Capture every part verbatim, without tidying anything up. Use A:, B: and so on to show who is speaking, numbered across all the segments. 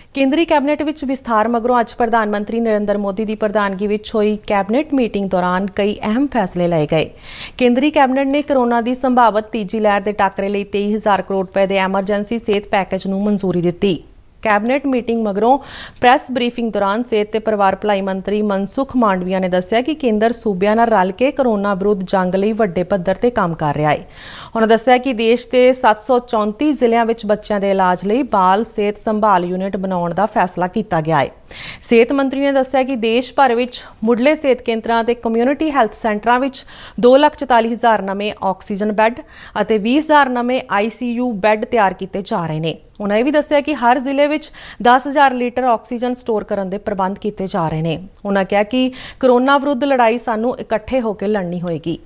A: केंद्री कैबिनेट विच विस्तार मगरों अज प्रधानमंत्री नरेंद्र मोदी की प्रधानगी विच होई कैबिनेट मीटिंग दौरान कई अहम फैसले लाए गए। केंद्री कैबिनेट ने कोरोना की संभावित तीजी लहर के टाकरे लई तेई हज़ार करोड़ रुपए के एमरजेंसी सेहत पैकेज नूं मंजूरी दित्ती। कैबिनेट मीटिंग मगरों प्रैस ब्रीफिंग दौरान सेहत ते परिवार भलाई मंत्री मनसुख मांडविया ने दस्सिया कि केंद्र सूबियां नाल रल के कोरोना विरुद्ध जंग लई वड्डे पद्धर ते काम कर रहा है। उन्होंने दस्सिया कि देश के सत्त सौ चौंती जिलियां विच बच्चों के इलाज लई बाल सेहत संभाल यूनिट बनाउण दा फैसला किया गया है। सेहत मंत्री ने दस्सिया कि देश भर विच मुढ़ले सेहत केंद्रां ते कम्यूनिटी हैल्थ सेंटरां विच दो लख चौताली हज़ार नवे ऑक्सीजन बैड और बीस हज़ार नवे आई सी यू बैड तैयार किए जा रहे हैं। उन्होंने भी दस्सिया कि हर जिले में दस हज़ार लीटर ऑक्सीजन स्टोर करने के प्रबंध किए जा रहे हैं। उन्होंने कहा कि कोरोना विरुद्ध लड़ाई सानू इकट्ठे होकर लड़नी होगी।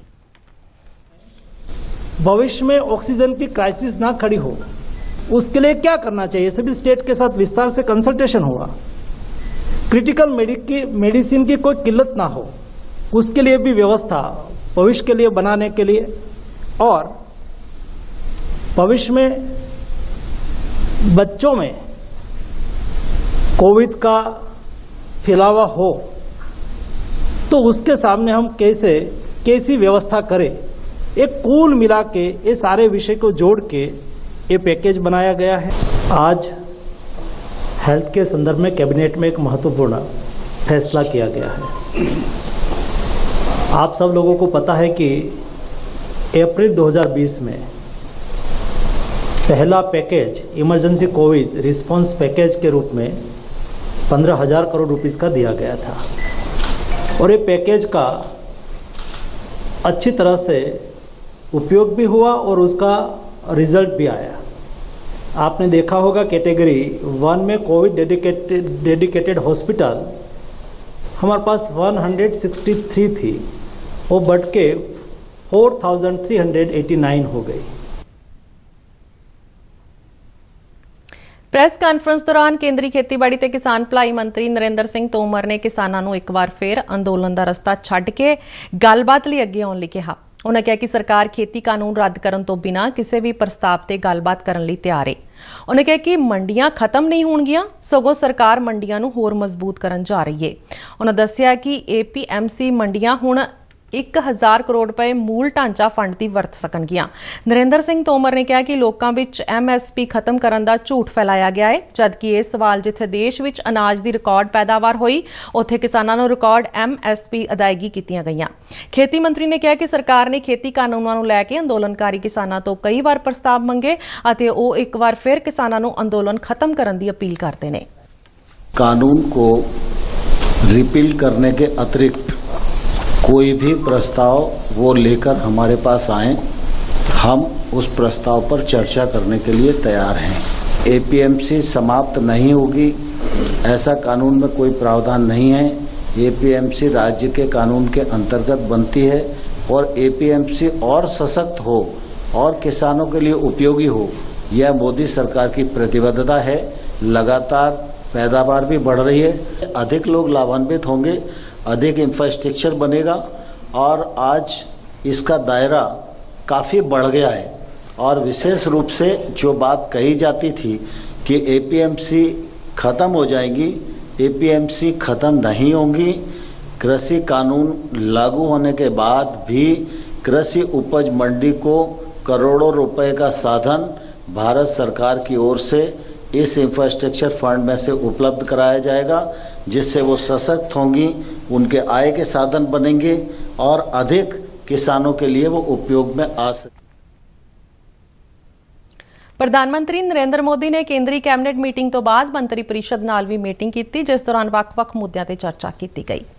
B: भविष्य में ऑक्सीजन की क्राइसिस ना खड़ी हो, उसके लिए क्या करना चाहिए, सभी स्टेट के साथ विस्तार से कंसल्टेशन हुआ। क्रिटिकल मेडिसिन की कोई किल्लत ना हो, उसके लिए भी व्यवस्था भविष्य के लिए बनाने के लिए, और भविष्य में बच्चों में कोविड का फैलावा हो तो उसके सामने हम कैसे कैसी व्यवस्था करें, एक कुल मिला के ये सारे विषय को जोड़ के ये पैकेज बनाया गया है। आज हेल्थ के संदर्भ में कैबिनेट में एक महत्वपूर्ण फैसला किया गया है। आप सब लोगों को पता है कि अप्रैल दो हज़ार बीस में पहला package emergency COVID response package के रूप में पंद्रह हजार करोड़ रुपीस का दिया गया था, और ये पैकेज का अच्छी तरह से उपयोग भी हुआ और उसका रिजल्ट भी आया। आपने देखा होगा कैटेगरी वन में कोविड डेडिकेटेड डेडिकेटेड हॉस्पिटल हमारे पास एक सौ तिरसठ थी, वो बढ़ के चार हज़ार तीन सौ नवासी हो गई।
A: प्रेस कॉन्फ्रेंस दौरान केंद्रीय खेतीबाड़ी ते किसान भलाई मंत्री नरेंद्र सिंह तोमर ने किसानों को एक बार फिर अंदोलन का रस्ता छड्ड के गलबात लई अगे आउण लई कहा। उन्होंने कहा कि सरकार खेती कानून रद्द करने तो बिना किसी भी प्रस्ताव से गलबात करने लई तैयार है। उन्होंने कहा कि मंडियां खत्म नहीं होणगियां, सगों सरकार मंडियां नूं होर मजबूत करन जा रही है। उन्होंने दस्सिया कि ए पी एम सी मंडियां हुण एक हज़ार करोड़ रुपए मूल ढांचा फंड की वरत सकणगियां। नरेंद्र सिंह तोमर ने कहा कि लोगों विच एम एस पी खत्म करने का झूठ फैलाया गया है, जबकि ये सवाल जिथे देश विच अनाज की रिकॉर्ड पैदावार हुई उत्थे किसानों को रिकॉर्ड एम एस पी अदायगी कीतियां गईयां। खेती मंत्री ने कहा कि सरकार ने खेती कानूनों को लैके अंदोलनकारी किसानों तो कई बार प्रस्ताव मंगे और वो एक बार फिर किसानों को अंदोलन खत्म करने की अपील करते हैं।
C: कानून को रिपील करने के अतिरिक्त कोई भी प्रस्ताव वो लेकर हमारे पास आए, हम उस प्रस्ताव पर चर्चा करने के लिए तैयार हैं। ए पी एम सी समाप्त नहीं होगी, ऐसा कानून में कोई प्रावधान नहीं है। ए पी एम सी राज्य के कानून के अंतर्गत बनती है और ए पी एम सी और सशक्त हो और किसानों के लिए उपयोगी हो, यह मोदी सरकार की प्रतिबद्धता है। लगातार पैदावार भी बढ़ रही है, अधिक लोग लाभान्वित होंगे, अधिक इंफ्रास्ट्रक्चर बनेगा और आज इसका दायरा काफ़ी बढ़ गया है। और विशेष रूप से जो बात कही जाती थी कि ए पी एम सी खत्म हो जाएंगी, ए पी एम सी खत्म नहीं होंगी। कृषि कानून लागू होने के बाद भी कृषि उपज मंडी को करोड़ों रुपए का साधन भारत सरकार की ओर से इस इंफ्रास्ट्रक्चर फंड में से उपलब्ध कराया जाएगा, जिससे वो सशक्त होंगी, उनके आय के साधन बनेंगे और अधिक किसानों के लिए वो उपयोग में आ सके।
A: प्रधानमंत्री नरेंद्र मोदी ने केंद्रीय कैबिनेट मीटिंग तो बाद मंत्री परिषद नाल भी मीटिंग की, जिस दौरान वख-वख मुद्दों पर चर्चा की गई।